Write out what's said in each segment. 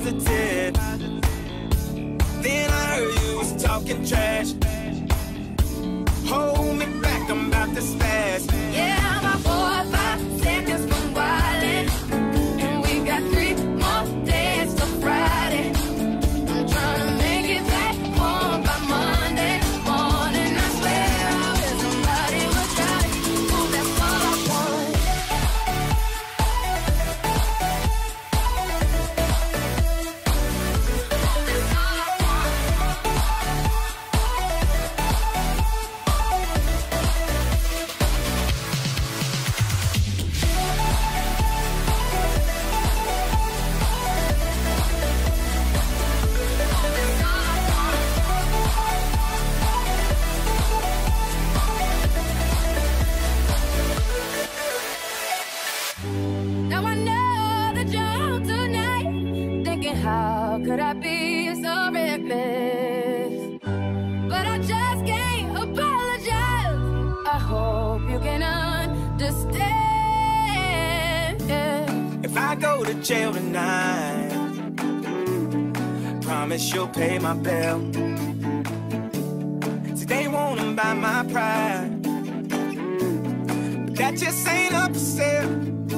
positive. Then I heard you was talking trash. Hold me back, I'm about to spaz. Yeah, I'm about 4 or 5 seconds from wildin', and we got 3 more days till Friday. I'm trying to make it back home by Monday morning. I swear I wish somebody would try. Ooh, that's all I want. Now I know that you're home tonight, thinking how could I be so reckless? But I just can't apologize. I hope you can understand. If I go to jail tonight, promise you'll pay my bill. See, they wanna buy my pride, but that just ain't up for sale.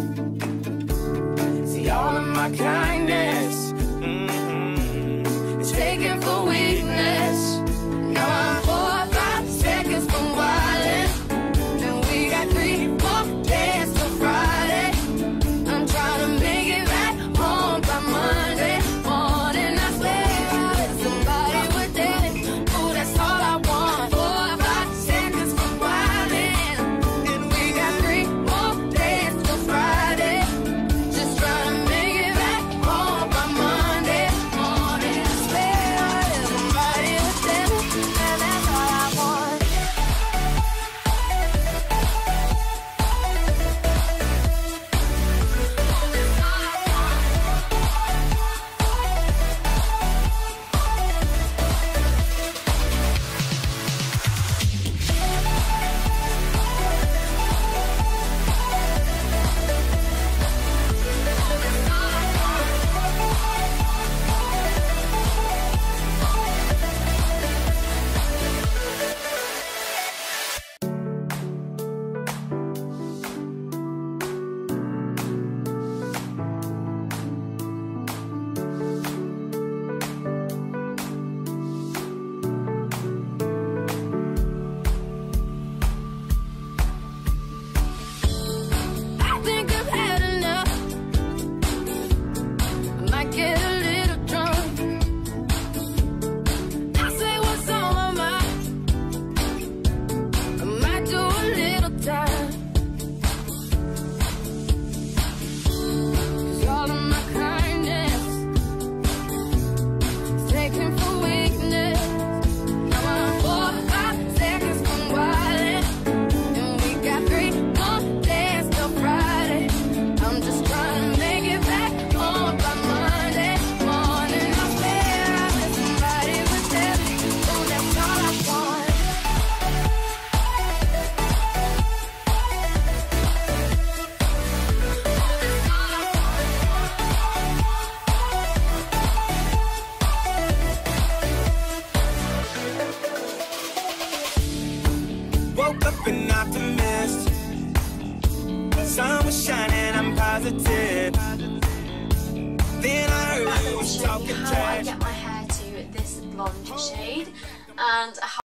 See, all of my kindness It's taken for weakness. Now I'm 4 or 5 seconds from wildin', and we got 3 more days till Friday. I'm trying to make it back home by Monday morning. I swear I wish somebody would tell me. Ooh, that's all I want. 4 or 5 seconds from wildin', and we got 3 more days till Friday. Just trying to make it back home by Monday morning. I swear I wish somebody would tell me, and that's all I want. I think I've had enough. I might get a little drunk. I say what's on my mind. I might do a little time. 'Cause all of my kindness is taken for weakness. Now I'm 4 or 5 seconds from wildin', and we got 3 more days till Friday. I'm just trying to make it back home by Monday morning. I swear I wish somebody would tell me. Oh, that's all I want. woke up an optimist. Sun was shining, I'm positive. Then I heard you was talking how I trash. get my hair to this blonde shade, and